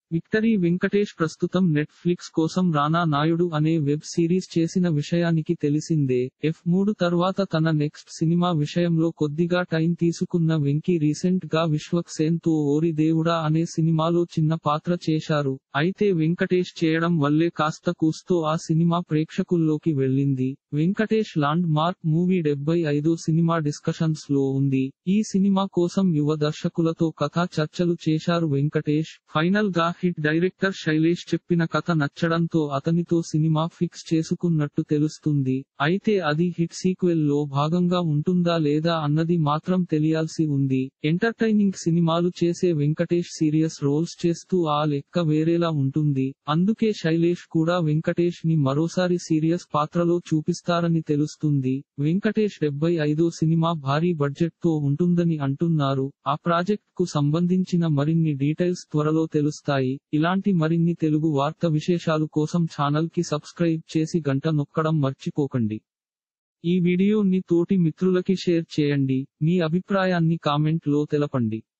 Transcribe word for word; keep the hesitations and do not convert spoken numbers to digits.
Victory Venkatesh ప్రస్తుతం net ఫ్లిక్స్ కోసం రానా నాయుడు అనే వెబ్ సిరీస్ చేసిన విషయానికి తెలిసిందే. ఎఫ్ మూడు తర్వాత తన నెక్స్ట్ సినిమా విషయంలో కొద్దిగా టైం తీసుకున్న వెంకీ రీసెంట్ గా విశ్వక్ సేన్ తో ఓరి దేవుడా అనే సినిమాలో చిన్న పాత్ర చేశారు. అయితే వెంకటేష్ చేయడం వల్లే కాస్త కూస్తో ఆ సినిమా ప్రేక్షకుల్లోకి వెళ్ళింది. వెంకటేష్ లాండ్ మార్క్ మూవీ డెబ్బై ఐదో సినిమా డిస్కషన్స్ లో ఉంది. ఈ సినిమా కోసం యువ దర్శకులతో కథా చర్చలు చేశారు వెంకటేష్. ఫైనల్ గా హిట్ డైరెక్టర్ శైలేష్ చెప్పిన కథ నచ్చడంతో అతనితో సినిమా ఫిక్స్ చేసుకున్నట్టు తెలుస్తుంది. అయితే అది హిట్ సీక్వెల్ లో భాగంగా ఉంటుందా లేదా అన్నది మాత్రం తెలియాల్సి ఉంది. ఎంటర్టైనింగ్ సినిమాలు చేసే వెంకటేష్ సీరియస్ రోల్స్ చేస్తూ ఆ లెక్క వేరేలా ఉంటుంది. అందుకే శైలేష్ కూడా వెంకటేష్ ని మరోసారి సీరియస్ పాత్రలో చూపిస్తారని తెలుస్తుంది. వెంకటేష్ డెబ్బై ఐదో సినిమా భారీ బడ్జెట్ తో ఉంటుందని అంటున్నారు. ఆ ప్రాజెక్ట్ కు సంబంధించిన మరిన్ని డీటెయిల్స్ త్వరలో తెలుస్తాయి. ఇలాంటి మరిన్ని తెలుగు వార్త విశేషాలు కోసం ఛానల్ కి సబ్స్క్రైబ్ చేసి గంట నొక్కడం మర్చిపోకండి. ఈ వీడియోని తోటి మిత్రులకి షేర్ చేయండి. మీ అభిప్రాయాన్ని కామెంట్ లో తెలపండి.